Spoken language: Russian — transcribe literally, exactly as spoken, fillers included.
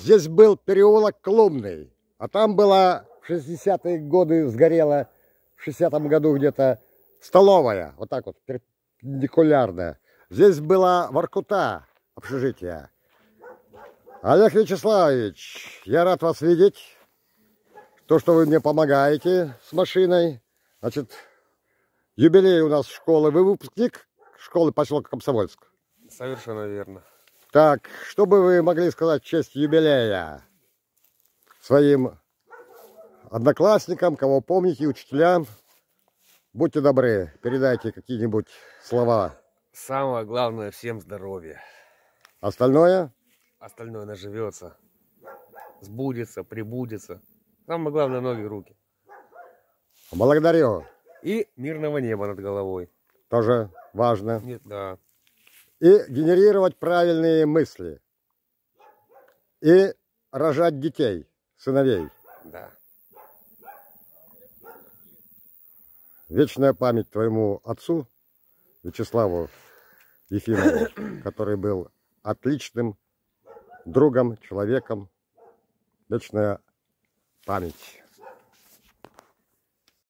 Здесь был переулок Клубный, а там была в шестидесятые годы сгорела, в шестидесятом году где-то столовая, вот так вот, перпендикулярная. Здесь была Воркута, общежитие. Олег Вячеславович, я рад вас видеть. То, что вы мне помогаете с машиной. Значит, юбилей у нас школы. Вы выпускник школы поселка Комсомольск? Совершенно верно. Так, что бы вы могли сказать в честь юбилея своим одноклассникам, кого помните, учителям? Будьте добры, передайте какие-нибудь слова. Самое главное, всем здоровья. Остальное? Остальное наживется, сбудется, прибудется. Самое главное, ноги, руки. Благодарю. И мирного неба над головой. Тоже важно. Нет, да. И генерировать правильные мысли. И рожать детей, сыновей. Да. Вечная память твоему отцу, Вячеславу Ефимову, который был отличным другом, человеком. Вечная память.